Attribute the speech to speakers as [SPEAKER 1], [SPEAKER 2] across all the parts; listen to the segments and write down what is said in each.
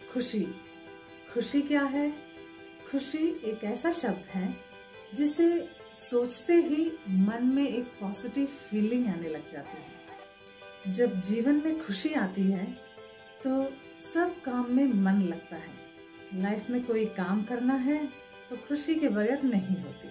[SPEAKER 1] खुशी। खुशी क्या है? खुशी एक ऐसा शब्द है जिसे सोचते ही मन में एक पॉजिटिव फीलिंग आने लग जाती है। जब जीवन में खुशी आती है तो सब काम में मन लगता है। लाइफ में कोई काम करना है तो खुशी के बगैर नहीं होती,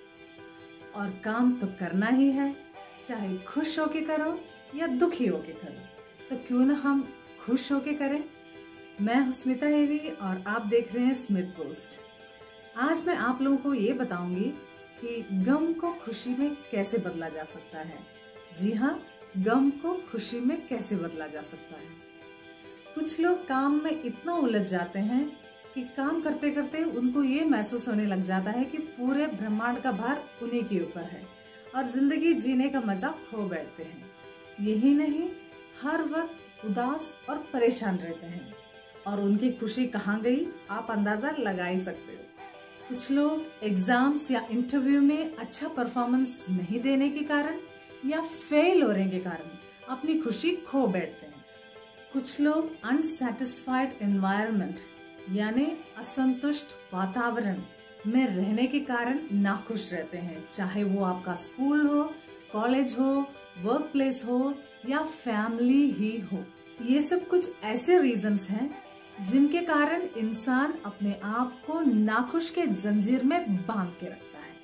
[SPEAKER 1] और काम तो करना ही है, चाहे खुश होके करो या दुखी होके करो। तो क्यों ना हम खुश होके करें। मैं हूं स्मिता हेवी और आप देख रहे हैं स्मित पोस्ट। आज मैं आप लोगों को ये बताऊंगी कि गम को खुशी में कैसे बदला जा सकता है। जी हाँ, गम को खुशी में कैसे बदला जा सकता है। कुछ लोग काम में इतना उलझ जाते हैं कि काम करते करते उनको ये महसूस होने लग जाता है कि पूरे ब्रह्मांड का भार उन्हीं के ऊपर है और जिंदगी जीने का मजा खो बैठते हैं। यही नहीं, हर वक्त उदास और परेशान रहते हैं, और उनकी खुशी कहाँ गई आप अंदाजा लगा ही सकते हो। कुछ लोग एग्जाम्स या इंटरव्यू में अच्छा परफॉर्मेंस नहीं देने के कारण या फेल होने के कारण अपनी खुशी खो बैठते हैं। कुछ लोग अनसेटिस्फाइड एनवायरनमेंट यानी असंतुष्ट वातावरण में रहने के कारण नाखुश रहते हैं, चाहे वो आपका स्कूल हो, कॉलेज हो, वर्क प्लेस हो या फैमिली ही हो। ये सब कुछ ऐसे रीजंस हैं जिनके कारण इंसान अपने आप को नाखुश के जंजीर में बांध के रखता है।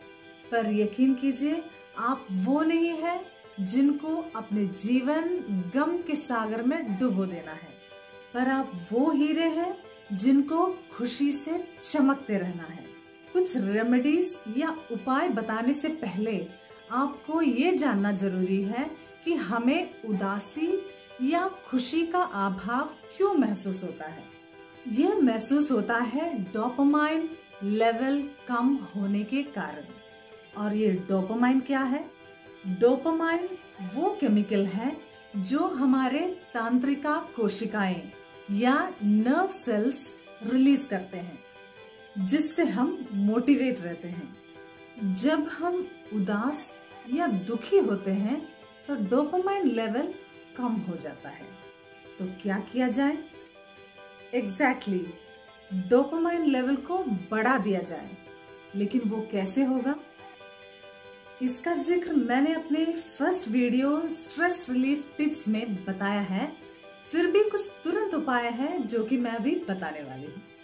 [SPEAKER 1] पर यकीन कीजिए, आप वो नहीं है जिनको अपने जीवन गम के सागर में डुबो देना है, पर आप वो हीरे हैं जिनको खुशी से चमकते रहना है। कुछ रेमेडीज या उपाय बताने से पहले आपको ये जानना जरूरी है कि हमें उदासी या खुशी का अभाव क्यों महसूस होता है। यह महसूस होता है डोपामाइन लेवल कम होने के कारण। और ये डोपामाइन क्या है? डोपामाइन वो केमिकल है जो हमारे तंत्रिका कोशिकाएं या नर्व सेल्स रिलीज करते हैं, जिससे हम मोटिवेट रहते हैं। जब हम उदास या दुखी होते हैं तो डोपामाइन लेवल कम हो जाता है। तो क्या किया जाए? एग्जैक्टली, डोपामाइन लेवल को बढ़ा दिया जाए। लेकिन वो कैसे होगा? इसका जिक्र मैंने अपने first video stress relief tips में बताया है। फिर भी कुछ तुरंत उपाय है जो कि मैं अभी बताने वाली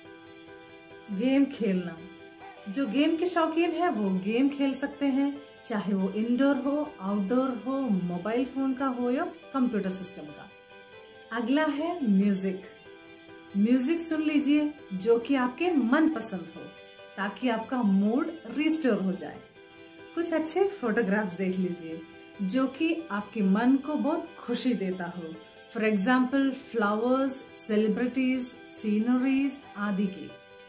[SPEAKER 1] हूँ। गेम खेलना। जो गेम के शौकीन है वो गेम खेल सकते हैं, चाहे वो इंडोर हो, आउटडोर हो, मोबाइल फोन का हो या कंप्यूटर सिस्टम का। अगला है म्यूजिक। म्यूजिक सुन लीजिए जो कि आपके मन पसंद हो, ताकि आपका मूड रिस्टोर हो जाए। कुछ अच्छे फोटोग्राफ्स देख लीजिए जो कि आपके मन को बहुत खुशी देता हो। For example flowers, celebrities, sceneries आदि की।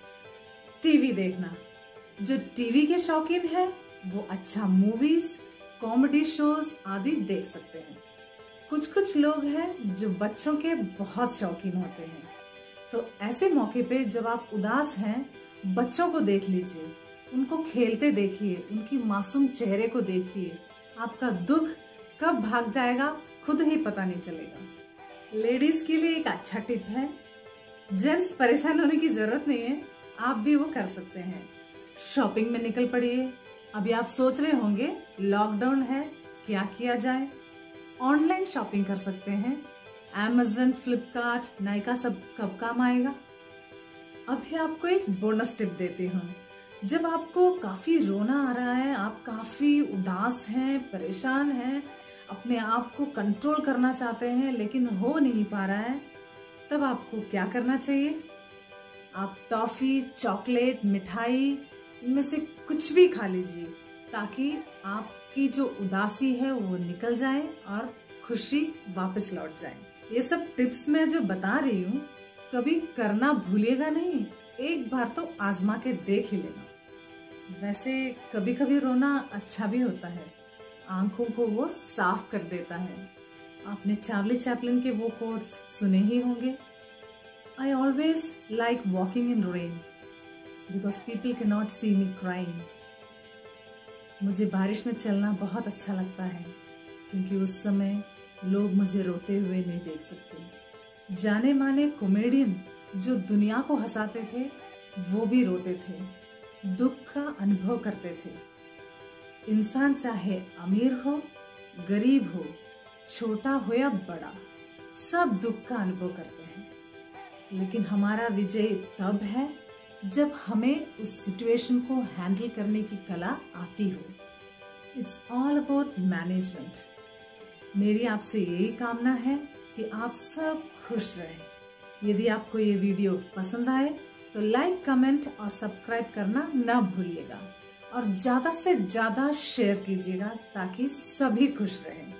[SPEAKER 1] टीवी देखना। जो टीवी के शौकीन है वो अच्छा मूवीज, कॉमेडी शोज आदि देख सकते हैं। कुछ लोग हैं जो बच्चों के बहुत शौकीन होते हैं, तो ऐसे मौके पे जब आप उदास हैं, बच्चों को देख लीजिए, उनको खेलते देखिए, उनकी मासूम चेहरे को देखिए। आपका दुख कब भाग जाएगा खुद ही पता नहीं चलेगा। लेडीज के लिए एक अच्छा टिप है, जेंट्स परेशान होने की जरूरत नहीं है, आप भी वो कर सकते हैं। शॉपिंग में निकल पड़िए। अभी आप सोच रहे होंगे लॉकडाउन है, क्या किया जाए? ऑनलाइन शॉपिंग कर सकते हैं। Amazon, फ्लिपकार्ट, नायका सब कब काम आएगा? अभी आपको एक बोनस टिप देती हूँ। जब आपको काफी रोना आ रहा है, आप काफी उदास हैं, परेशान हैं, अपने आप को कंट्रोल करना चाहते हैं लेकिन हो नहीं पा रहा है, तब आपको क्या करना चाहिए? आप टॉफी, चॉकलेट, मिठाई इनमें से कुछ भी खा लीजिए, ताकि आपकी जो उदासी है वो निकल जाए और खुशी वापस लौट जाए। ये सब टिप्स मैं जो बता रही हूँ कभी करना भूलिएगा नहीं, एक बार तो आजमा के देख ही लेना। वैसे कभी कभी रोना अच्छा भी होता है, आंखों को वो साफ कर देता है। आपने चार्ली चैपलिन के वो कोट्स सुने ही होंगे, I always like walking in rain because people cannot see me crying. मुझे बारिश में चलना बहुत अच्छा लगता है क्योंकि उस समय लोग मुझे रोते हुए नहीं देख सकते। जाने माने कॉमेडियन जो दुनिया को हंसाते थे वो भी रोते थे, दुख का अनुभव करते थे। इंसान चाहे अमीर हो, गरीब हो, छोटा हो या बड़ा, सब दुख का अनुभव करते हैं। लेकिन हमारा विजय तब है जब हमें उस सिचुएशन को हैंडल करने की कला आती हो। It's all about management. मेरी आपसे यही कामना है कि आप सब खुश रहें। यदि आपको ये वीडियो पसंद आए तो लाइक, कमेंट और सब्सक्राइब करना ना भूलिएगा और ज़्यादा से ज़्यादा शेयर कीजिएगा ताकि सभी खुश रहें।